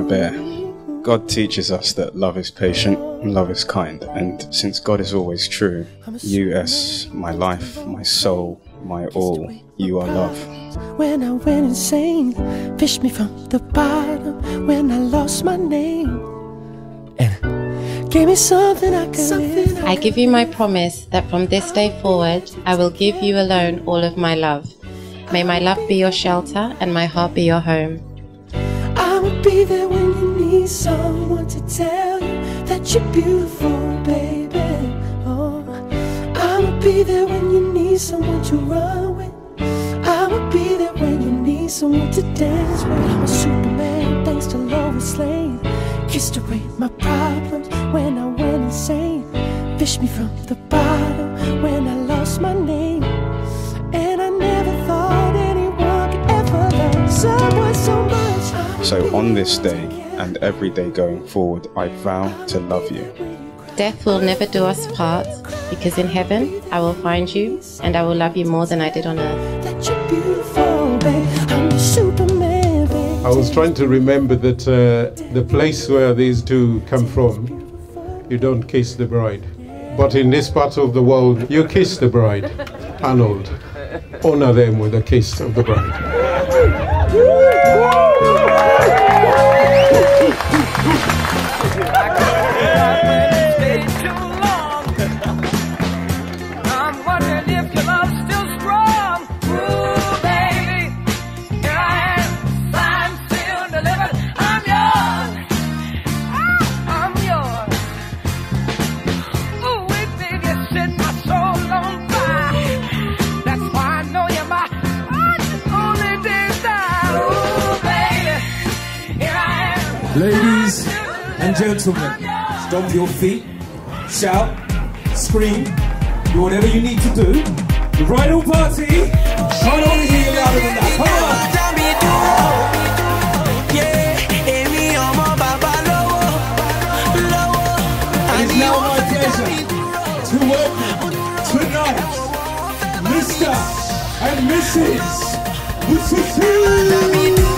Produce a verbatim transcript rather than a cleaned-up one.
I bear. God teaches us that love is patient and love is kind, and since God is always true, you as my life, my soul, my all, you are love. When I went insane, fished me from the bottom, when I lost my name, and gave me something I could live. I give you my promise that from this day forward, I will give you alone all of my love. May my love be your shelter and my heart be your home. I will be there when you need someone to tell you that you're beautiful, baby. Oh, I will be there when you need someone to run with. I will be there when you need someone to dance with. I'm a Superman, thanks to Lois Lane. Kissed away my problems when I went insane. Fished me from the bottom when I lost my name. And I never thought anyone could ever love someone so much. So on this day and every day going forward, I vow to love you. Death will never do us part, because in heaven I will find you and I will love you more than I did on earth. That you're beautiful, babe. I'm your Superman, babe. I was trying to remember that uh, the place where these two come from, you don't kiss the bride. But in this part of the world, you kiss the bride. Arnold, honor them with a kiss of the bride. Ladies and gentlemen, stomp your feet, shout, scream, do whatever you need to do. The bridal party, can't only hear you louder than that. Come on! It is now my pleasure to welcome tonight Mister and Missus Bususu.